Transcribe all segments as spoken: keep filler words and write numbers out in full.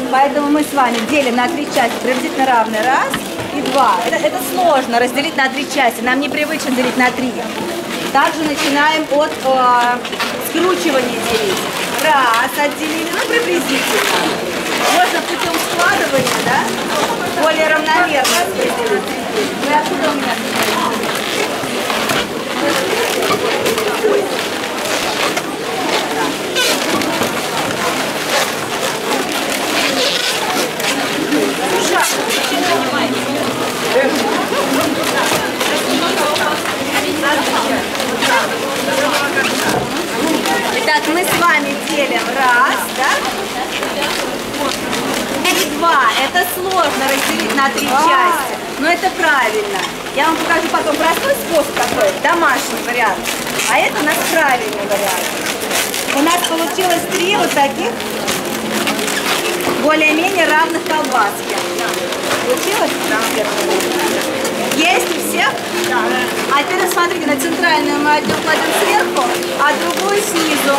Поэтому мы с вами делим на три части приблизительно равные. Раз и два. Это, это сложно разделить на три части. Нам непривычно делить на три. Также начинаем от э, скручивания делить. Раз, отделили, ну приблизительно. Можно путем складывания, да, более равномерно распределить. Вы откуда у меня? Итак, мы с вами делим раз, да? И два. Это сложно разделить на три части, но это правильно. Я вам покажу потом простой способ такой, домашний вариант. А это у нас правильный вариант. У нас получилось три вот таких более-менее равных колбаски. Получилось? Есть у всех? Да. А теперь смотрите, на центральную мы одну кладем сверху, а другую снизу.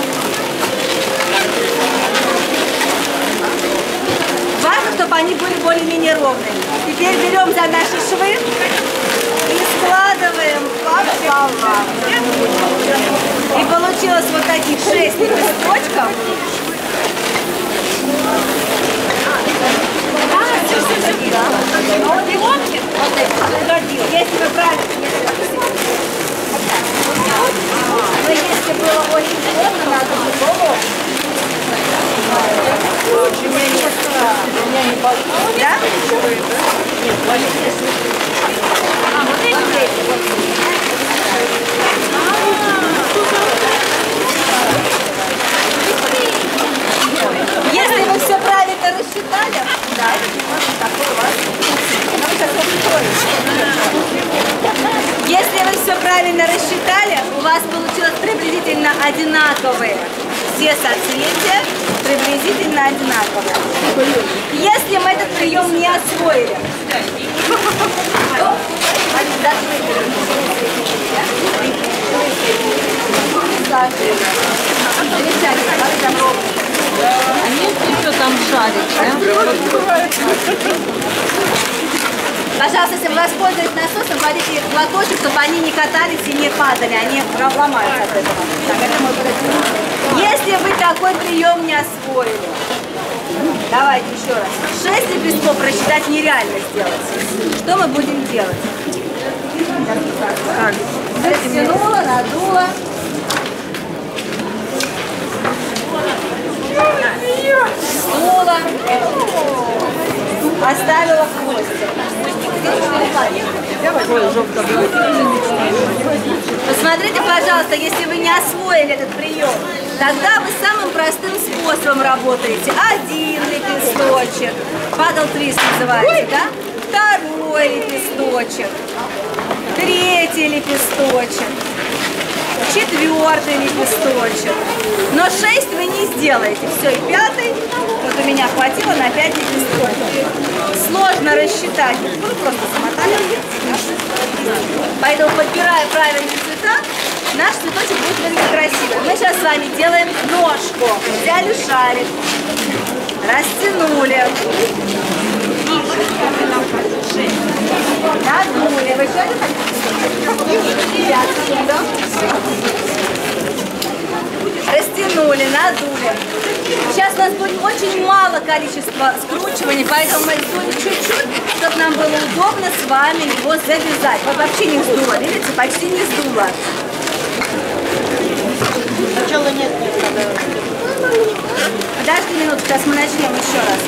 Важно, чтобы они были более-менее ровные. Теперь берем за наши швы и складываем пополам. И получилось вот таких шесть лепесточков. Если вы правильно, но если было очень сложно, надо было. Да? А, вот эти. Если вы все правильно рассчитали, да, это немножко такой у вас. Если вы все правильно рассчитали, у вас получилось приблизительно одинаковые все соцветия, приблизительно одинаковые. Если мы этот прием не освоили, Они еще там шарят, да? Пожалуйста, если вы воспользуетесь насосом, кладите платочек, чтобы они не катались и не падали, они ломаются от этого. Так, это мой подойдет. Если вы такой прием не освоили, давайте еще раз. Шесть лепестков рассчитать нереально сделать. Что мы будем делать? Растянула, надула. Стула. Оставила хвостик. Посмотрите, пожалуйста, если вы не освоили этот прием, тогда вы самым простым способом работаете. Один лепесточек, падал твист называется, да? Второй лепесточек, третий лепесточек, четвертый лепесточек. Но шесть вы не сделаете. Все, и пятый. Вот у меня хватило на пять лепестков. Сложно рассчитать. Вы просто смотали. Поэтому, подбирая правильные цвета, наш цветочек будет выглядеть красиво. Мы сейчас с вами делаем ножку. Взяли шарик, растянули, надули. Вы еще не хотите? Растянули, надули. Сейчас у нас будет очень мало количества скручиваний, поэтому мы сдуем чуть-чуть, чтобы нам было удобно с вами его завязать. Вот вообще не сдуло, видите, почти не сдуло. Сначала нет, нет, надо... Подожди минутку, сейчас мы начнем еще раз.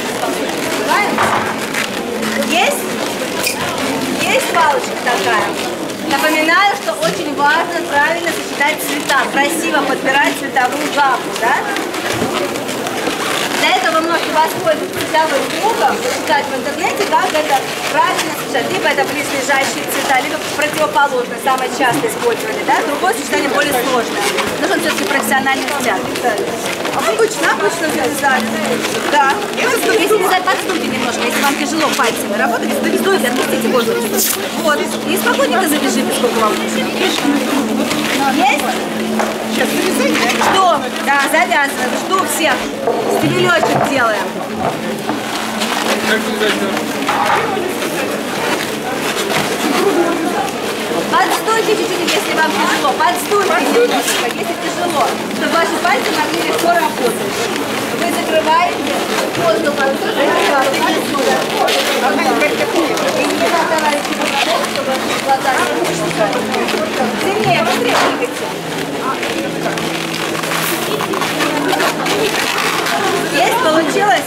Есть? Есть палочка такая? Напоминаю, что очень важно правильно сочетать цвета, красиво подбирать цветовую гамму, да? Для этого вы можете воспользоваться цветовым кругом, читать в интернете, как это правильно сочетать. Либо это близлежащие цвета, либо противоположные, самое часто использование, да? Другое сочетание более сложное. Нужен все-таки профессиональный взгляд. Обычно, обычно завязали. Да. Если вязать, подступите немножко, если вам тяжело пальцами работать, завязуйте, отпустите воздух. Вот. И спокойненько завяжите, сколько вам нужно. Есть? Сейчас завязать, да? Жду. Да, завязываем. Жду всех. Стебелечек делаем. Подстойте чуть-чуть, если вам тяжело. Подстойте немножко, если тяжело, чтобы ваши пальцы могли легко работать. Вы закрываете воздух, а вы закрываете. И не оставляете воздух, чтобы глаза не пускали. Сильнее, быстрее двигайте. Есть? Получилось?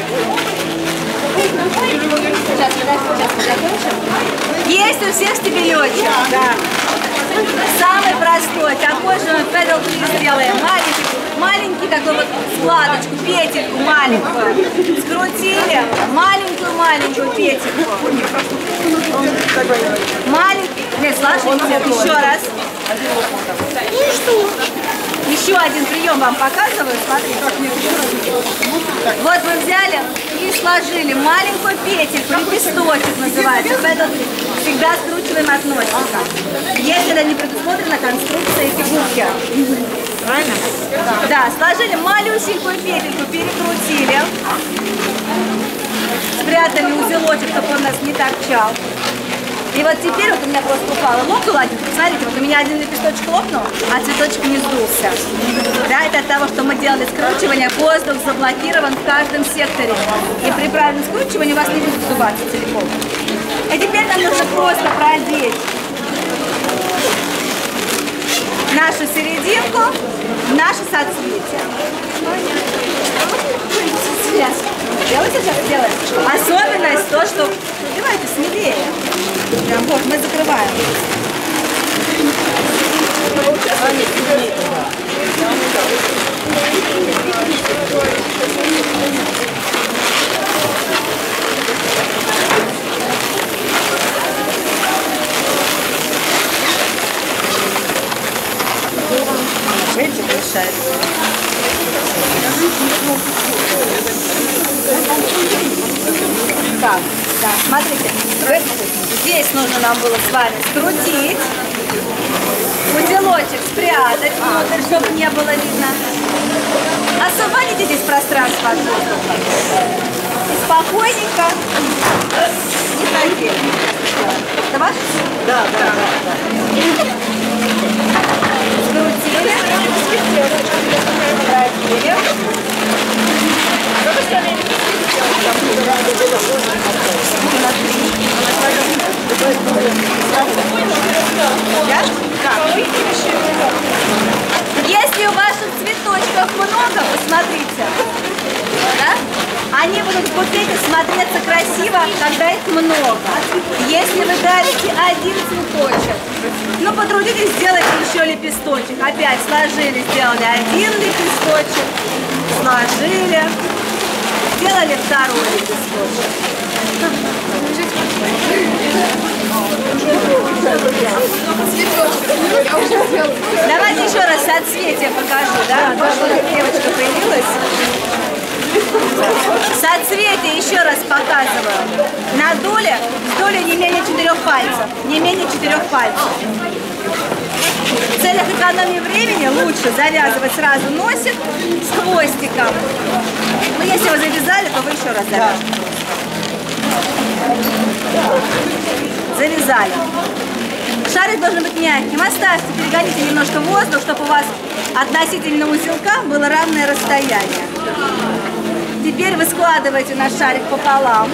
Сейчас, сейчас мы закончим. Есть у всех стебелечек? Да. Самый простой, такой же мы педал сделаем. Маленький, маленький такой вот складочку, петельку маленькую. Скрутили маленькую-маленькую петельку. Маленький. Нет, сложите. Еще раз. Еще один прием вам показываю. Смотрите. Вот мы взяли и сложили маленькую петельку, лепесточек называется. Поэтому всегда скручиваем от носика. Если это не предусмотрена конструкция фигурки. Правильно? Да, сложили малюсенькую петельку, перекрутили. Спрятали узелочек, чтобы он нас не торчал. И вот теперь вот у меня просто упала лопнула один. Смотрите, вот у меня один лепесточек лопнул, а цветочек не сдулся. Да, это от того, что мы делали скручивание, воздух заблокирован в каждом секторе. И при правильном скручивании у вас не будет сдуваться целиком. И теперь нам нужно просто продеть нашу серединку, наше соцветие. Делайте сейчас, делаем. Особенность то, что... Давайте смелее. Прям вот, мы закрываем. Видите, получается. Так, да, смотрите, здесь нужно нам было с вами скрутить, узелочек спрятать внутрь, чтобы не было видно. Освободите здесь пространство от воздуха. И спокойненько, не хотели. Это ваш? Да, да, да. Скрутили, продели. Если у ваших цветочков много, посмотрите, да? Они будут в букете смотреться красиво, когда их много. Если вы дарите один цветочек, ну потрудитесь, сделайте еще лепесточек. Опять сложили, сделали один лепесточек, сложили. Сделали второй лепесточек. Давайте еще раз соцветие покажу, да? Девочка появилась. Соцветие еще раз показываю. На дуле, в дуле не менее четырех пальцев. Не менее четырех пальцев. В целях экономии времени лучше завязывать сразу носик с хвостиком. Но если вы завязали, то вы еще раз завяжете. Завязали. Шарик должен быть мягким. Оставьте, перегоните немножко воздух, чтобы у вас относительно узелка было равное расстояние. Теперь вы складываете наш шарик пополам.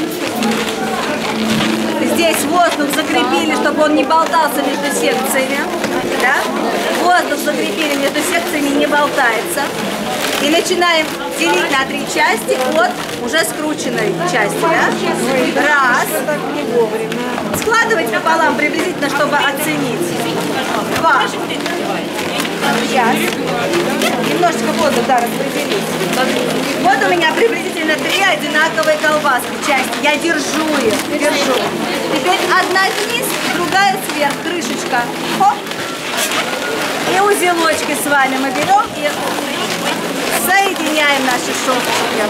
Здесь воздух закрепили, чтобы он не болтался между секциями. Да? Воздух закрепили между секциями, не болтается. И начинаем делить на три части от уже скрученной части. Да? Раз. Складывайте пополам приблизительно, чтобы оценить. Два. Сейчас. Немножечко воздух, да, распределить. Вот у меня приблизительно три одинаковые колбаски. Части. Я держу их. Держу. Теперь одна вниз, другая сверх. Крышечка. Хоп. И узелочки с вами мы берем и соединяем наши шовчики.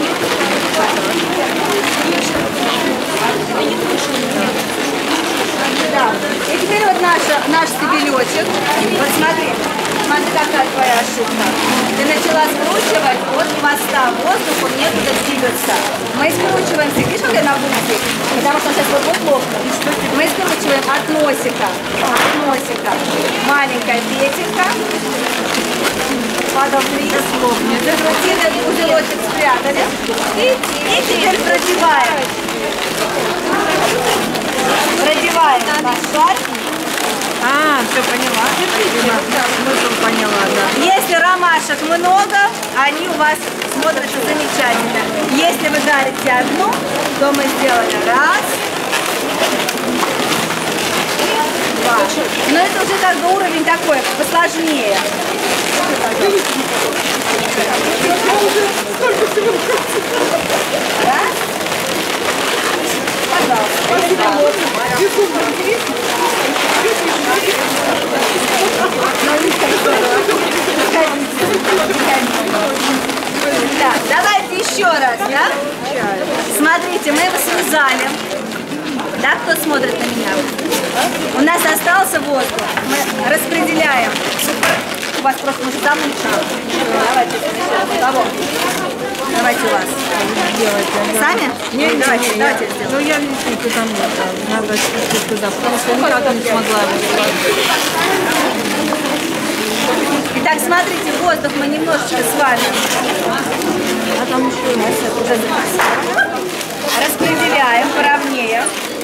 Да. И теперь вот наш, наш стебелечек. Вот смотри. Смотри, какая твоя ошибка. Ты начала скручивать от хвоста, воздуху некуда двигаться. Мы скручиваемся, видишь, как я на букве? Потому что сейчас вот лопнет. Мы скручиваем от носика, от носика. Маленькая петелька. Падал вниз. Закрутили узелочек, спрятали. И, и теперь продеваем. Продеваем наш шар. А, все поняла. Смысл поняла, да. Если ромашек много, они у вас смотрятся замечательно. Если вы дарите одну, то мы сделали раз, два. Но это уже как бы уровень такой, посложнее. Раз. Пожалуйста. Так, давайте еще раз, да? Смотрите, мы его связали. Да, кто смотрит на меня? У нас остался воздух. Мы распределяем. У вас просто уже замучено. Давайте, того. Давайте у вас. Сами? Не, давайте, не, давайте я, сделаем. ну я не туда, надо чуть-чуть туда, потому что никак не смогла его. Итак, смотрите, воздух мы немножечко с вами. А там еще распределяем поровнее.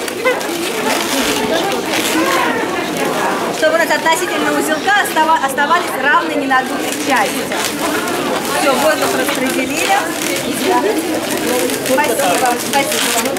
Чтобы у нас относительно узелка оставались равные ненадутые части. Все, воздух распределили. Спасибо. Спасибо.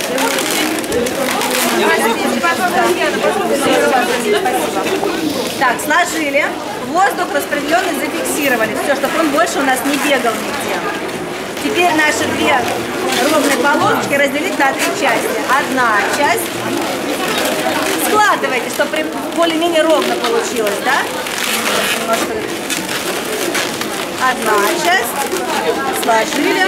Так, сложили. Воздух распределенный зафиксировали. Все, чтобы он больше у нас не бегал нигде. Теперь наши две ровные полосочки разделить на три части. Одна часть. Складывайте, чтобы более-менее ровно получилось, да? Одна часть. Сложили.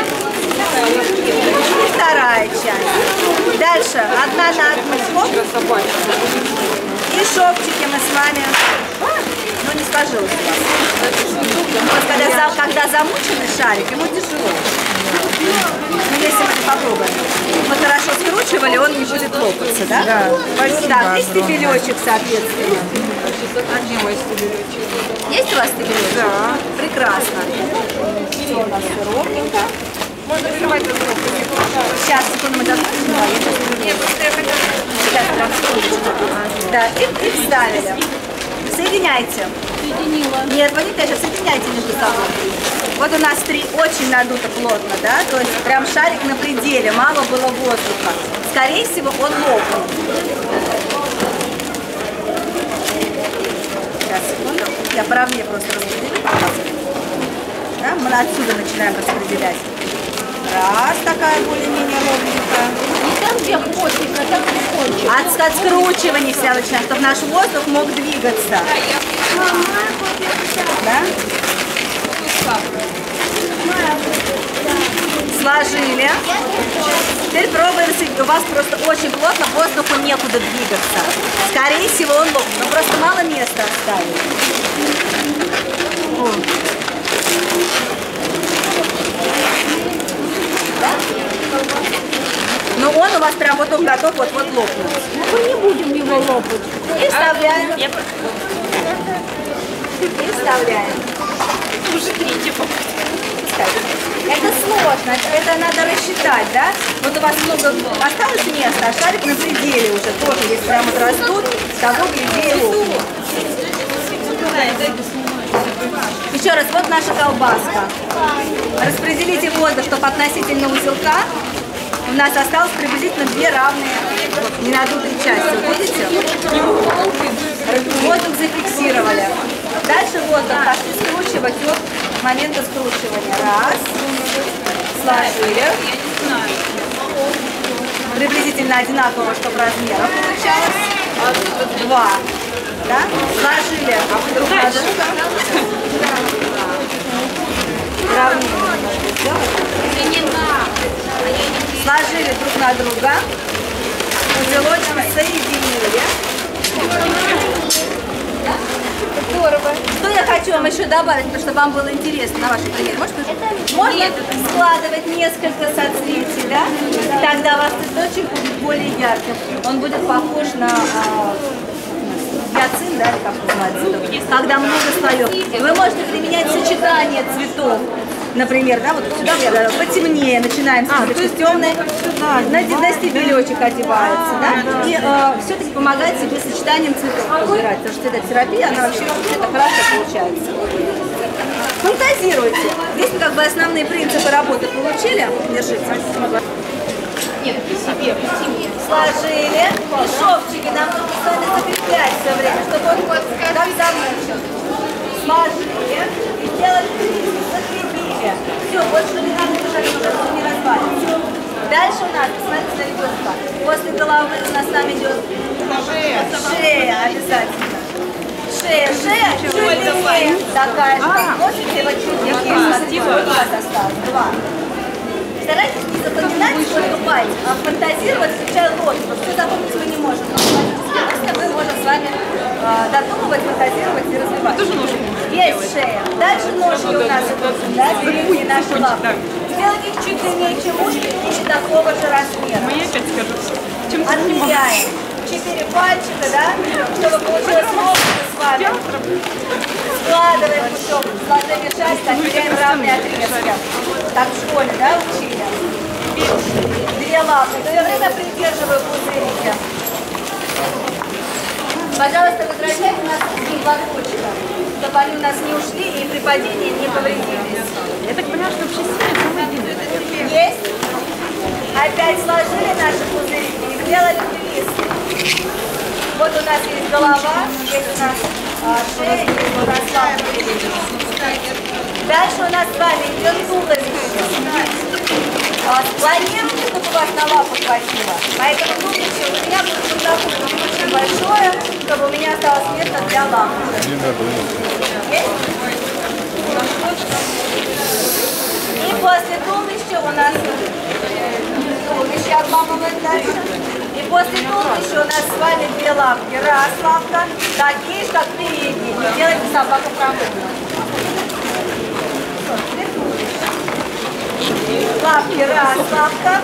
И вторая часть. Дальше. Одна на одну. И шовчики мы с вами. Ну, не сложилось у вас. Вот когда, когда замученный шарик, ему тяжело. Ну, если мы попробуем. Мы хорошо скручивали, он не будет лопаться, да? Да. Спасибо. Так, и стебелечек, соответственно. А где мой стебелечек? Есть у вас стебелечек? Да. Прекрасно. Все у нас все ровненько. Можно открывать эту руку. Сейчас, секунду, мы закончим. Да, я сейчас не Сейчас, прям секундочку. Да, и, и вставили. Соединяйте. Соединила. Нет, вы не конечно, соединяйте между собой. Вот у нас три очень надуто плотно, да? То есть прям шарик на пределе, мало было воздуха. Скорее всего, он лопнул. Сейчас, секунду. Я поровнее просто распределю. Да? Мы отсюда начинаем распределять. Раз, такая более-менее ровненькая. Не там, где хвостик, а там, где кончик. От, от скручивания вся начинаем, чтобы наш воздух мог двигаться. Да? Сложили. Теперь пробуем. У вас просто очень плотно, воздуху некуда двигаться. Скорее всего, он лопнет, но просто мало места оставили. Да? Но он у вас прям вот он готов вот-вот лопнуть. Мы не будем его лопать. И вставляем. И вставляем. Уже третий. Это сложно, это надо рассчитать, да? Вот у вас много осталось места, а шарик на пределе уже тоже, если прям вот растут, того глядя и лопнут. Еще раз, вот наша колбаска. Распределите воздух, чтобы относительно узелка у нас осталось приблизительно две равные ненадутые части. Видите? Воздух зафиксировали. Дальше воздух пошли скручивать от момента скручивания. Раз. Сложили. Приблизительно одинаково, чтобы размеров получалось. Два. Да? Сложили друг на друга. Равнее немножко сделать. Сложили друг на друга. Узелочки соединили. Здорово. Что я хочу вам еще добавить, потому что вам было интересно на вашем примере. Может, можно складывать несколько соцветий, да? Тогда ваш цветочек будет более ярким. Он будет похож на а, гиацинт, да, или как называется, когда много слоев. Вы можете применять сочетание цветов. Например, да, вот сюда я потемнее, начинаем с а, темной, на, на стебелечек одевается, да, и э, все-таки помогает себе сочетанием цветов подбирать, потому что цветотерапия, она вообще это хорошо получается. Фантазируйте. Здесь мы как бы основные принципы работы получили. Держите. Нет, себе. Сложили. И шовчики нам нужно с вами закреплять все время, чтобы он вот как замучил. Сложили и сделали закрепили. Все, больше не надо держать, уже все не развалится. Дальше у нас, посмотрите на ребенка. После головы у нас с вами идет шея. Шея обязательно. Шея, шея, чуть длиннее. Такая же, как носите, вот чуть длиннее. Вот у вас осталось. Два. Старайтесь не запоминать, сколько пальцев, а фантазировать, включая логику. Потому что запомнить мы не можем. Но мы можем с вами э, додумывать, фантазировать и развивать. Есть шея. Дальше ножки у нас идут, да, передние наши лапы. Сделайте их чуть длиннее, чем ушки, и такого же размера. Мы опять скажем. Отмеряем. Четыре пальчика, да, чтобы получилось ловко с вами. Складываем пучок, сложили шарик, отмеряем равные отрезки. Так в школе, да, учили? Две лапы. Все время придерживаю пузырики. Пожалуйста, возвращайте нас к платочкам, чтобы они у нас не ушли и при падении не повредились. Я так поняла, что вообще сильно. Есть? Опять сложили наши пузырики и сделали твист. Вот у нас есть голова, есть у нас а, шея, есть у нас лапы. Дальше у нас с вами идет туловище. А, планируйте, чтобы у вас на лапу хватило. Поэтому туловище у меня будет очень большое, чтобы у меня осталось место для лап. Есть? И после туловища у нас туловище обламывает дальше. И после туловища у нас с вами две лапки. Раз лапка, такие же, как передние. Делайте собаку промывку. Лапки, раз лапка.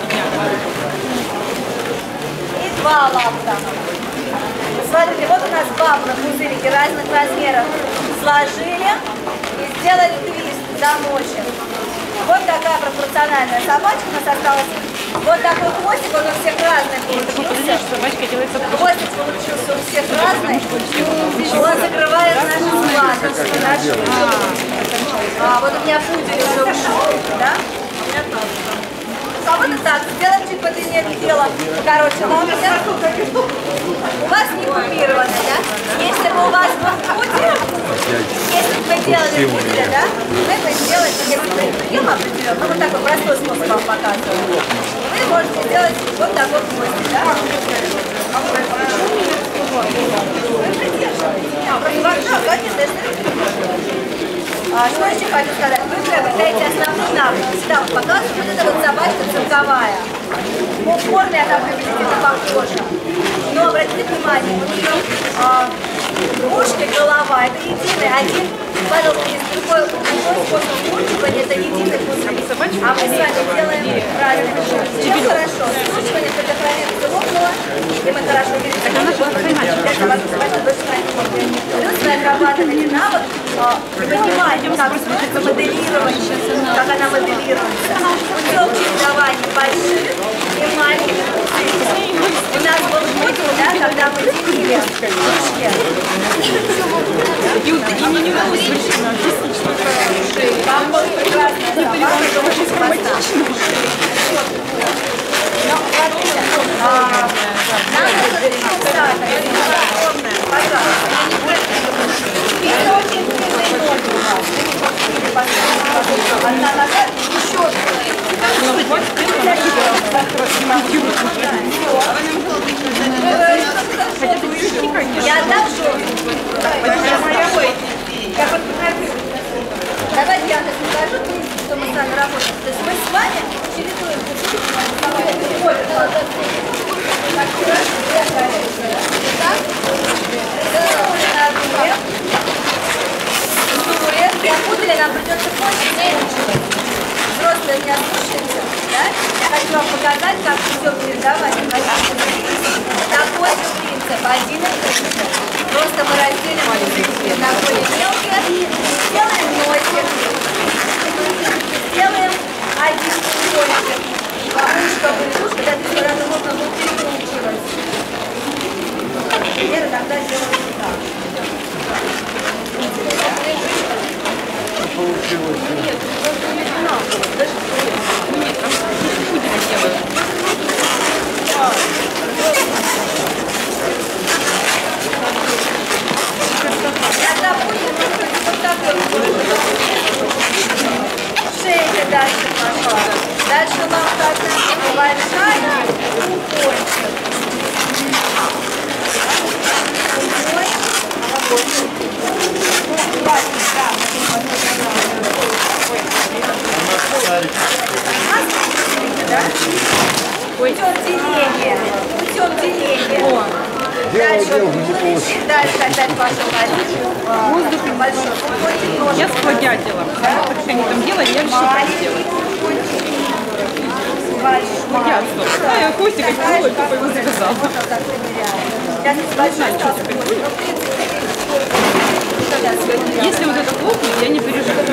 И два лапка. Смотрите, вот у нас бабы на пузырики разных размеров. Сложили и сделали твист, замочим. Вот такая пропорциональная собачка у нас осталась. Вот такой хвостик, он у всех разный получился. Хвостик получился у всех разный. Он закрывает наши складочки, наши. А, вот у меня пудель уже ушел, да? А вот и так, сделаем чуть подлиннее тело, короче, лапки. У вас не купировано, да? Если бы у вас был пудель, если бы вы делали пуделя, да, вы бы сделали, если бы прием определен, ну вот такой простой способ вам показываю. Вы можете сделать вот такой хвостик, да? Вы придерживаете. Да, конечно, если А, что еще хочу сказать? Вы приобретаете основные навыки. Всегда вот показываю, вот эта вот собачка цирковая. По форме она приблизительно похожа. Но обратите внимание, у нее а, ушки, голова, это единый один. Пожалуйста, если другой способ скручивания, это единый пузырь. А мы с вами делаем правильно. Чем хорошо? Скручивание предохраняется лопнуло, и мы хорошо видим. Это ваша собачка точно не. Плюс вы отрабатываете навык, вы понимаете, как моделирование, как она моделируется. Путем чередования больших и маленьких пузырей. У нас был модуль, да, когда мы делили ушки. И мне не удалось совершенно объяснить, что это вам была прекрасная собака, это очень симпатично. Но, смотрите, нам нужно результат. Пожалуйста. Это очень длинный модуль у нас. Одна нога, еще я отдам шоу. Давайте я так покажу, что мы с вами работаем. То есть мы с вами чередуем. Так, запутали, нам придется больше нервничать. Взрослые меня слушаются, да? Я хочу вам показать, как все передавать. Такой же принцип, один и тот же. Просто мы разделим на более мелкие, сделаем носик, сделаем один кончик. Ушко, ушко, да, ты сразу можно будет перекручивать. Вера тогда делаем так. Получилось. Нет, просто не надо. Нет, там худенько делают. Тогда будет вот такой шейка дальше пошла. Дальше лопатка большая и кончик. Путем деления. Путем деления. Дальше, дальше опять пошел один. Воздух большой. Я сплагятила. Потому что они там делали, я решила сделать. Сплагятство. Да, я Костика кинула, и тупо его завязала. Если вот это лопнет, я не переживаю.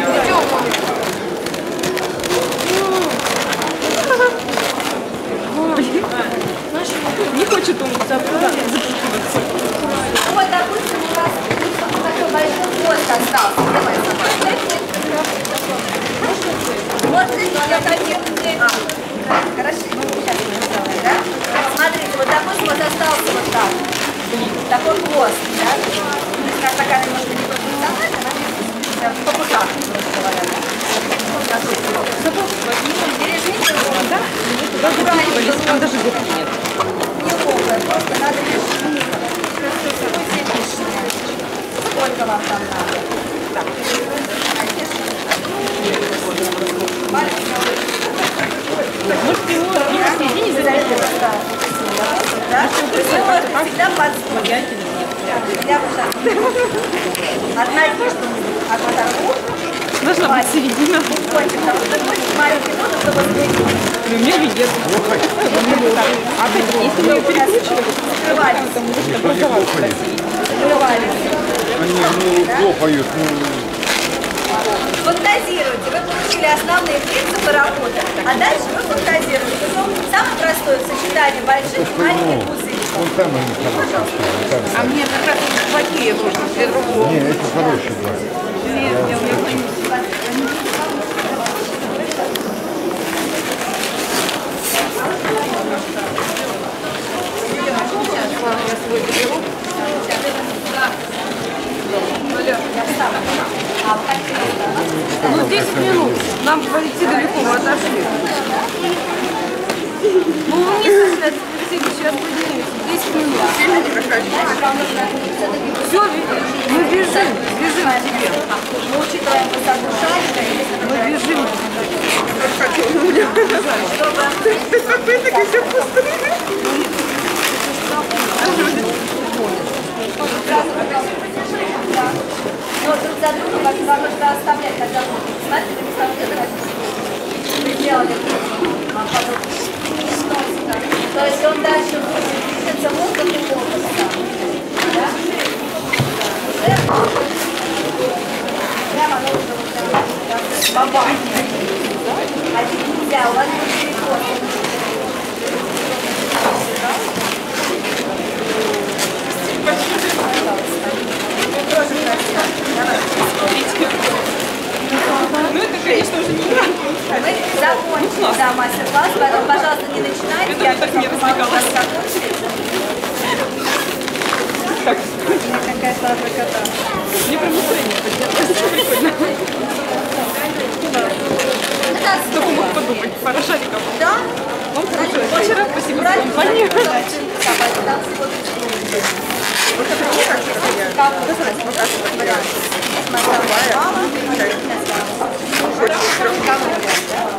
Не хочет он запутываться. Вот, допустим, у нас такой большой хвост остался. Вот здесь я таким... А, хорошо, сейчас мы сделаем, да? Смотрите, вот допустим, вот остался вот так. Такой хвост, да? Как такая немножко непрофессиональная, она по путах, просто говоря, да? Пережмите его, да? Там даже губки нет. Не могут, просто надо решить. Сколько вам там надо? Так. Может, ты его не посередине завязала? Да? Всегда подстроить. Я бы сейчас... Одна из них, а вот должна быть середина. маленький нос, чтобы сбыть. У меня везет. А если мы ее перекручивали, Скрывались. то может образоваться. Скрывались. Они ну, хлопают, ну... Фантазируйте. Вы получили основные принципы работы, а дальше вы фантазируете. Причем самое простое сочетание больших и маленьких пузырьков. Вон там они хорошие. Там, А мне как раз плохие нужны для другого. не, эти хорошие, да. Нет, я у меня боюсь. Ну, десять минут. Нам идти далеко, мы отошли. Ну, вы мне сказали, сейчас поделимся. десять минут. Все, мы бежим. Бежим к тебе. Мы учитываем высоту шарика. Мы бежим. Но друг за другом, как вам нужно оставлять, когда вы смотрите, вы сами вы сделали вам подобное. То есть он дальше будет двигаться воздух и воздух. Да? Прямо нужно вот бабах. Один нельзя, у вас будет переход. Ну, это, конечно, уже не надо. Мы закончили, да, мастер-класс, поэтому, пожалуйста, не начинайте. Я так не развлекалась. Какая слабая кота. Мне прям настроение поднялось. Прикольно. Только мог подумать, пара шариков. Да? Вам хорошо. Вчера спасибо за компанию.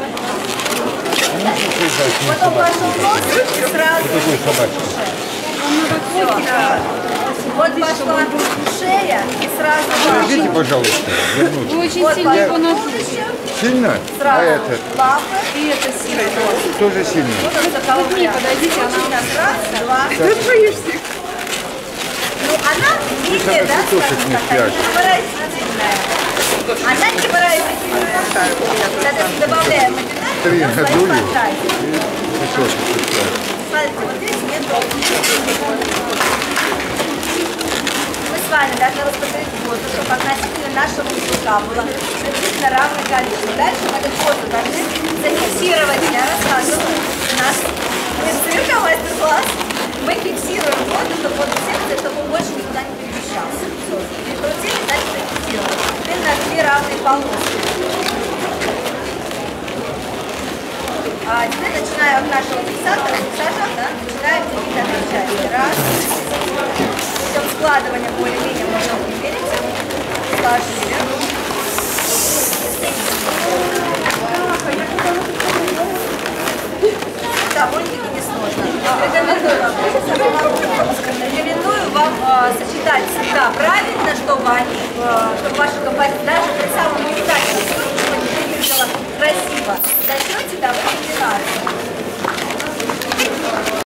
Потом пошел нос и сразу. Такой собачий. Все. Вот пошла шея и сразу Подождите, лапы. пожалуйста, вернуться. Очень Вот сильно его пошла нагрузка. Сильно? А сразу это лапы. И это сильно. тоже сильно. Вот он заколотил. Подойдите, она... Раз, два. Ты боишься? Ну, она менее, да, цветочек скажем не так, спрячешь. невыразительная. Она невыразительная. Когда добавляем Три на свои надули. фантазии. Цветочек спрячешь. Смотрите, вот здесь нет Мы с вами должны распределить воздух, чтобы относительно нашего языка было приблизительно равное количество. Дальше мы этот воздух должны зафиксировать. Я рассказываю наш цирка мастер-класс. Мы фиксируем воздух, чтобы воздух секции, чтобы он больше никуда не перемещался. Все. Прикрутили, дальше зафиксировали. Теперь у нас две равные полоски. А теперь начинаю от нашего фиксатора, фиксажа, да, начинаем делить на две части. Раз. Путем складывания более-менее можем примерить. Сложили. Довольно-таки несложно. Рекомендую вам, рекомендую вам э, сочетать цвета правильно, чтобы они, э, чтобы ваша композиция даже при самом уникальном случае выглядела красиво. За счет